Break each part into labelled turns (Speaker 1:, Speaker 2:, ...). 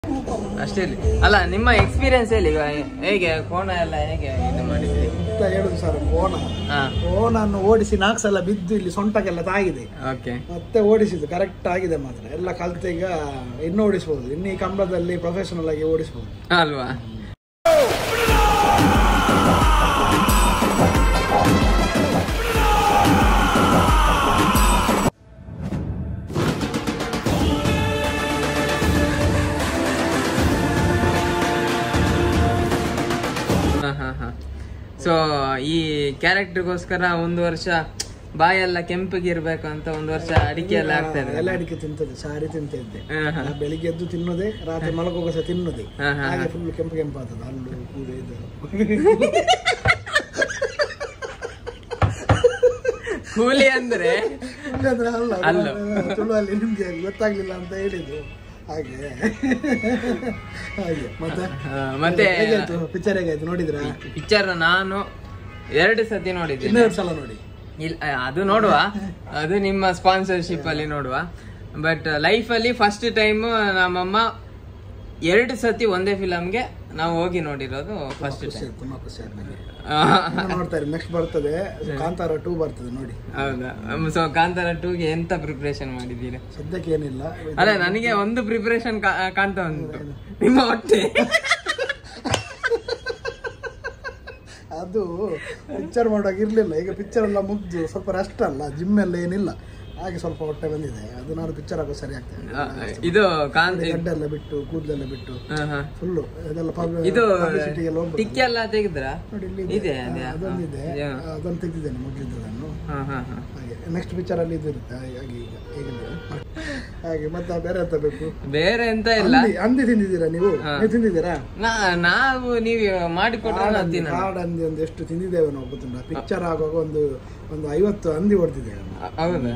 Speaker 1: ಅಷ್ಟೇ ಅಲ್ಲ, ನಿಮ್ಮ ಎಕ್ಸ್ಪೀರಿಯನ್ಸ್ ಹೇಳಿ ಹೇಗೆ ಕೋಣ ಎಲ್ಲ ಹೇಗೆ ಇದು ಮಾಡಿದ್ರಿ
Speaker 2: ಅಂತ ಹೇಳುದು ಸರ್. ಕೋಣನ್ನು ಓಡಿಸಿ 4 ಸಲ ಬಿದ್ದು ಇಲ್ಲಿ ಸೊಂಟಕ್ಕೆಲ್ಲ ತಾಗಿದೆ. ಮತ್ತೆ ಓಡಿಸಿದ್ದು ಕರೆಕ್ಟ್ ಆಗಿದೆ ಮಾತ್ರ. ಎಲ್ಲ ಕಲ್ತು ಈಗ ಇನ್ನು ಓಡಿಸಬಹುದು. ಇನ್ನು ಈ ಕಂಬಳದಲ್ಲಿ ಪ್ರೊಫೆಷನಲ್ ಆಗಿ ಓಡಿಸಬಹುದು
Speaker 1: ಅಲ್ವಾ. ಸೊ ಈ ಕ್ಯಾರೆಕ್ಟರ್ಗೋಸ್ಕರ 1 ವರ್ಷ ಬಾಯೆಲ್ಲ ಕೆಂಪಗಿರ್ಬೇಕು ಅಂತ 1 ವರ್ಷ ಅಡಿಕೆ ಎಲ್ಲ ಆಗ್ತಾ ಇದೆ.
Speaker 2: ಎಲ್ಲ ಅಡಿಕೆ ತಿಂತದೆ, ಸಾರಿ ತಿಂತ ಇದ್ದೆ. ಬೆಳಿಗ್ಗೆ ಎದ್ದು ತಿನ್ನೋದೆ, ರಾತ್ರಿ ಮಲಗುವಾಗ ಸಹ ತಿನ್ನೋದೆ. ಹಾಗೆ ಫುಲ್ ಕೆಂಪು ಕೆಂಪಾಗ್ತದೆ ಹಲ್ಲು ಕೂಡೆ ಇದು.
Speaker 1: ಕೂಲಿ ಅಂದ್ರೆ
Speaker 2: ಅಲ್ಲ ತುಳು ಅಲ್ಲಿ ನಿಮ್ಗೆ ಗೊತ್ತಾಗ್ಲಿಲ್ಲ ಅಂತ ಹೇಳಿದ್ರು. ಹಾಗೆ
Speaker 1: ಮತ್ತೆ
Speaker 2: ಪಿಕ್ಚರ್ ಹೇಗಾಯ್ತು ನೋಡಿದ್ರ?
Speaker 1: ಪಿಕ್ಚರ್ ನಾನು 2 ಸತಿ ನೋಡಿದ್ದೆ.
Speaker 2: 2 ಸಲ ನೋಡಿ.
Speaker 1: ಅದು ನೋಡುವ, ಅದು ನಿಮ್ಮ ಸ್ಪಾನ್ಸರ್ಶಿಪ್ ಅಲ್ಲಿ ನೋಡುವ. ಬಟ್ ಲೈಫ್ ಅಲ್ಲಿ ಫಸ್ಟ್ ಟೈಮ್ ನಮ್ಮಮ್ಮ 2 ಸತಿ ಒಂದೇ ಫಿಲಮ್ಗೆ ನಾವು ಹೋಗಿ ನೋಡಿರೋದು ಫಸ್ಟ್ ಟೈಮ್.
Speaker 2: ತುಂಬಾ ಖುಷಿ ಆದ್ಮೇಲೆ ನೋಡ್ತಾರೆ. ನೆಕ್ಸ್ಟ್ ಬರ್ತದೆ ಕಾಂತಾರ 2 ಬರ್ತದೆ ನೋಡಿ.
Speaker 1: ಹೌದಾ? ಸೊ ಕಾಂತಾರ 2ಗೆ ಎಂತ ಪ್ರಿಪರೇಷನ್ ಮಾಡಿದ್ದೀರಾ?
Speaker 2: ಸದ್ಯಕ್ಕೆ ಏನಿಲ್ಲ.
Speaker 1: ಅಲ್ಲ, ನನಗೆ ಒಂದು ಪ್ರಿಪರೇಷನ್ ಕಾಣ್ತಾ ಉಂಟು, ನಿಮ್ಮ ಹೊಟ್ಟೆ.
Speaker 2: ಅದು ಪಿಕ್ಚರ್ ಮಾಡುವಾಗ ಇರ್ಲಿಲ್ಲ. ಈಗ ಪಿಕ್ಚರ್ ಎಲ್ಲ ಮುಗ್ದು ಸ್ವಲ್ಪ ರೆಸ್ಟ್ ಅಲ್ಲ, ಜಿಮ್ ಎಲ್ಲ ಏನಿಲ್ಲ, ಹಾಗೆ ಸ್ವಲ್ಪ ಹೊಟ್ಟೆ ಬಂದಿದೆ. ಅದು ನಾನು ಪಿಕ್ಚರ್ ಆಗೋ ಸರಿ ಆಗ್ತದೆ.
Speaker 1: ಇದು
Speaker 2: ಗಡ್ಡೆಲ್ಲ ಬಿಟ್ಟು ಕೂದಲೆಲ್ಲ ಬಿಟ್ಟು ಫುಲ್ಲು ಇದೆಲ್ಲ
Speaker 1: ಇದು ಟಿಕ್ಕಿ ಎಲ್ಲ ತೆಗೆದ್ರ ಇದೆ,
Speaker 2: ಅದೊಂದಿದೆ, ಅದನ್ನು ತೆಗೆದಿದ್ದೇನೆ ಮೊದಲಿದ್ದು ನಾನು. ಹಾಗೆ ನೆಕ್ಸ್ಟ್ ಪಿಕ್ಚರ್ ಅಲ್ಲಿ ಇದು ಇರುತ್ತೆ. ಹಾಗೆ ಮತ್ತೆ ಬೇರೆ ಎಂತ ಬೇಕು?
Speaker 1: ಬೇರೆ ಎಂತ ಇಲ್ಲ.
Speaker 2: ಹಂದಿ ತಿಂದಿದ್ದೀರಾ ನೀವು? ತಿಂದಿದ್ದೀರಾ?
Speaker 1: ನಾವು ನೀವು ಮಾಡಿಕೊಟ್ರೆ
Speaker 2: ಕಾಡು ಹಂದಿ ಒಂದು ಎಷ್ಟು ತಿಂದಿದ್ದೇವೆ ನಾವು ಗೊತ್ತುಂಟ. ಪಿಕ್ಚರ್ ಆಗುವಾಗ ಒಂದು 50 ಹಂದಿ ಹೊಡೆದಿದ್ದೇವೆ.
Speaker 1: ಹೌದಾ?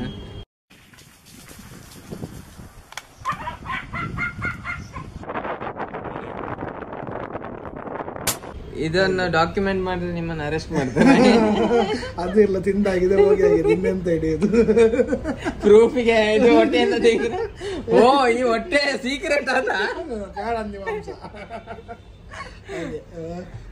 Speaker 1: ಇದನ್ನ ಡಾಕ್ಯುಮೆಂಟ್ ಮಾಡಿದ್ರೆ ನಿಮ್ಮನ್ನ ಅರೆಸ್ಟ್ ಮಾಡ್ತಾರೆ.
Speaker 2: ಅದು ಎಲ್ಲ ತಿಂದಾಗಿದೆ, ಹೋಗಿ ಆಗಿದೆ, ಇನ್ನೆಂತ ಹಿಡಿಯುದು
Speaker 1: ಪ್ರೂಫಿಗೆ. ಇದು ಹೊಟ್ಟೆ ಅಂತ ತೆಗೆದ್ರೆ ಓ ಈ ಹೊಟ್ಟೆ ಸೀಕ್ರೆಟ್ ಅಲ್ಲ,
Speaker 2: ಕಾಡಂದಿ ಮಾಂಸ. ಹಾಗೆ